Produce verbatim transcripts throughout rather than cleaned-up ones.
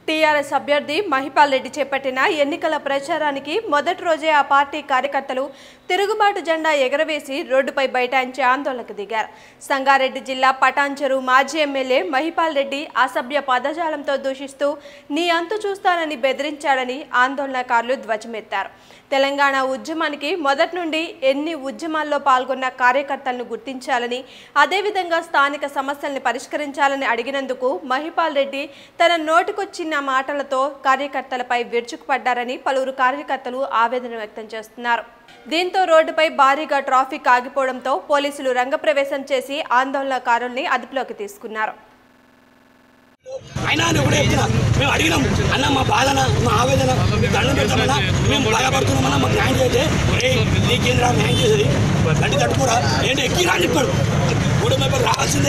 TRS అభ్యర్థి మహిపాల్ రెడ్డి చేపట్టిన ఎన్నికల ప్రచారానికి మొదటి రోజే ఆ పార్టీ కార్యకర్తలు తిరుగుబాటు జెండా ఎగరవేసి రోడ్డుపై బైఠాయించి ఆందోళనకు దిగారు. సంగారెడ్డి జిల్లా పటాన్చెరు మాజీ ఎమ్మెల్యే మహిపాల్ రెడ్డి అసభ్య పదజాలంతో దూషిస్తూ నీ అంతు చూస్తానని బెదిరించాడని ఆందోళనకారులు ధ్వజమెత్తారు. తెలంగాణ ఉద్యమానికి మొదటి నుండి ఎన్ని ఉద్యమాల్లో పాల్గొన్న కార్యకర్తలను గుర్తించాలని, అదేవిధంగా స్థానిక సమస్యల్ని పరిష్కరించాలని అడిగినందుకు మహిపాల్ రెడ్డి తన నోటికొచ్చిన మాటలతో కార్యకర్తలపై విరుచుకుపడ్డారని పలువురు కార్యకర్తలు ఆవేదన వ్యక్తం చేస్తున్నారు. దీంతో రోడ్డుపై భారీగా ట్రాఫిక్ ఆగిపోవడంతో పోలీసులు రంగప్రవేశం చేసి ఆందోళనకారుల్ని అదుపులోకి తీసుకున్నారు. అయినా కూడా మేము అడిగినాం అన్న మా బాధన మా ఆవేదన దండం పెడతామన్నా మేము భయపడుతున్నామన్నా మాకు న్యాయం చేస్తే నీ కేంద్ర న్యాయం చేసేది గడ్డి తట్టుకోరా ఏంటి ఎక్కి రాని చెప్పాడు మూడు మేము రావాల్సిందే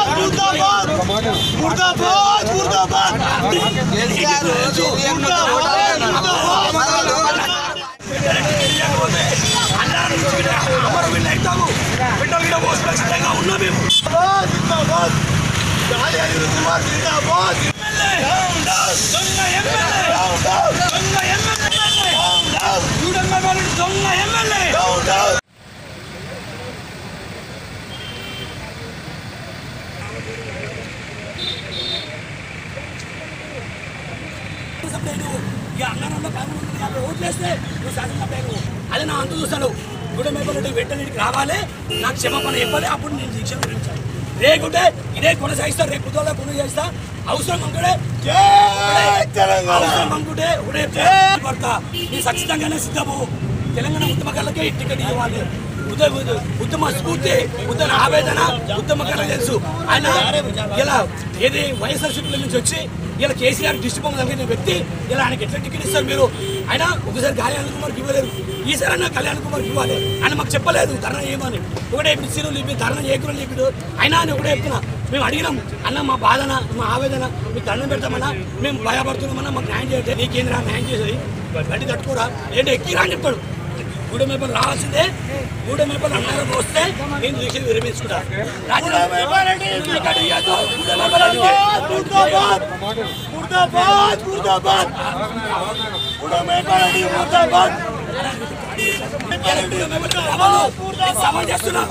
ఉన్నా మేము ఓట్లేస్తే నువ్వు శాసనసభ్యులు అదే నా అంత చూస్తాను గుడి మేపల్లి వెంటనే రావాలి నాకు క్షమాపణ చెప్పాలి అప్పుడు నేను శిక్షణ గురించాను రేకుంటే ఇదే కొనసాగిస్తా రేపు పొద్దులా కొనసాగిస్తా అవసరం అనుకుంటే అవసరం అనుకుంటే పడతా నేను ఖచ్చితంగానే సిద్ధము తెలంగాణ ఉద్యమకాలకే టికెట్ ఇవ్వాలి ఉత్తమ స్ఫూర్తి ఉత్తమ ఆవేదన ఉత్తమకాలకు తెలుసు ఆయన ఇలా ఏది వైఎస్ఆర్సీపీ నుంచి వచ్చి ఇలా కేసీఆర్ డిస్ట్రిక్ట్ కలిగిన వ్యక్తి ఇలా ఆయనకి ఎట్లా టికెట్ ఇస్తారు మీరు ఆయన ఒకసారి కళ్యాణ్ కుమార్కి ఇవ్వలేరు ఈసారి అన్న కళ్యాణ్ కుమార్కి ఇవ్వాలి ఆయన మాకు చెప్పలేదు ధర్నా చేయమని ఒకటే ఇప్పుడు సీనులు ఇప్పి ధర్నా చేయకుండా చెప్పాడు అయినా అని ఒకటే చెప్తున్నా మేము అడిగినాం అన్న మా బాధన మా ఆవేదన మీకు దండం పెడతామన్నా మేము భయపడుతున్నామన్నా మాకు న్యాయం చేస్తే నీ కేంద్ర న్యాయం చేసేది గడ్డి తట్టుకోరా ఏంటి ఎక్కిరా అని చెప్పాడు గూడెం మేపలు రావాల్సిందే గూడెం మేపలు అందరూ వస్తే నేను దీక్ష విరమించుకుంటా సవాల్ చేస్తున్నా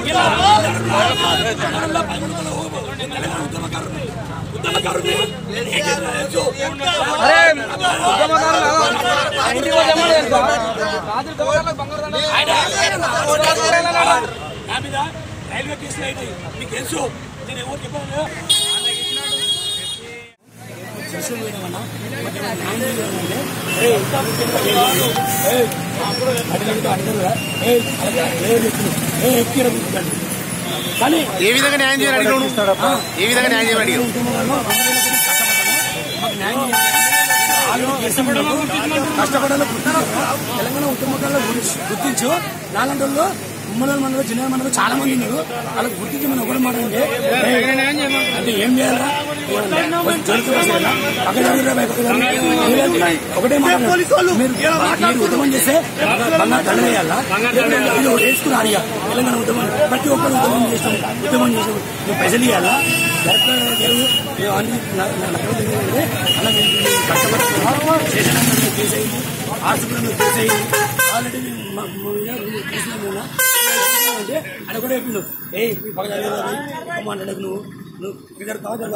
ఉద్యమకారుని రైల్వే కేసులు అయితే మీకు తెలుసు నేను ఎవరు చెప్పాను కానీ ఏ విధంగా న్యాయం చేయాలి ఏ విధంగా న్యాయం చేయాలి కష్టపడాలి తెలంగాణ ఉద్యమకాల్లో గుర్తించు నాలుగు రోజుల్లో ఉమ్మడి మండలం జిల్లా మండలం చాలా మంది ఉన్నారు వాళ్ళకి గుర్తించి మనం ఒకటి మాట అంటే ఏం చేయాలా ఒకటే మాట మీరు ఉద్యమం చేస్తే బంగారు దండ వేయాలా వేసుకుని ఆడియా తెలంగాణ ఉద్యమం ప్రతి ఒక్కరు ఉద్యమం చేస్తాం ఉద్యమం చేసాం మేము ప్రజలు ఇవ్వాలా చేసేది ఆర్సుకులను చేసేది ఆల్రెడీ అంటే అది కూడా చెప్పిండు ఏ పక్కన మాట్లాడకు నువ్వు నువ్వు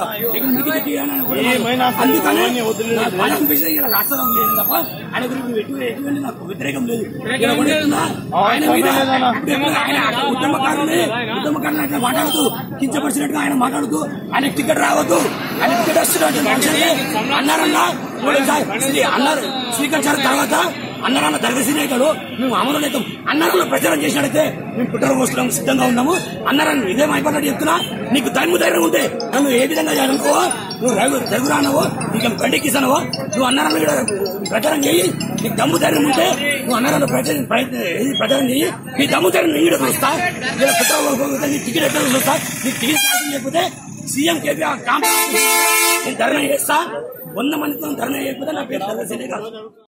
రాష్ట్రం లేదు తప్ప ఆయన గురించి ఎటువంటి నాకు వ్యతిరేకం లేదు ఆయన ఉద్యమకారుని ఉద్యమకారుని అట్లా మాట్లాడుతూ కించపరిచినట్టుగా ఆయన మాట్లాడుతూ ఆయన టికెట్ రావద్దు ఆయన టికెట్ వస్తున్నట్టు అన్నారన్నా అన్నారు స్వీకరించారు తర్వాత అన్నారన్న దర్శనీయతలు మేము అమలు అవుతాం అన్నారంలో ప్రచారం చేసినట్టయితే మేము పుట్టర పోసుకోవడం సిద్ధంగా ఉన్నాము అన్నారని ఇదే అయిపోయినట్టు చెప్తున్నా నీకు దమ్ము ధైర్యం ఉంటే నన్ను ఏ విధంగా చేయాలనుకోవో నువ్వు రఘు రఘురానవో నీకు బండికిసానవో నువ్వు అన్నారన్న కూడా ప్రచారం చేయి నీకు దమ్ము ధైర్యం ఉంటే నువ్వు అన్నారన్న ప్రచారం ప్రచారం చేయి నీ దమ్ము ధైర్యం నీడ చూస్తా ఇలా పుట్టర నీ టికెట్ ఎట్లా చూస్తా నీకు టికెట్ లేకపోతే సీఎం కేసీఆర్ కాంప్రమైజ్ నేను ధర్నా చేస్తా వంద మందితో ధర్నా చేయకపోతే నా పేరు దర్శనే కాదు.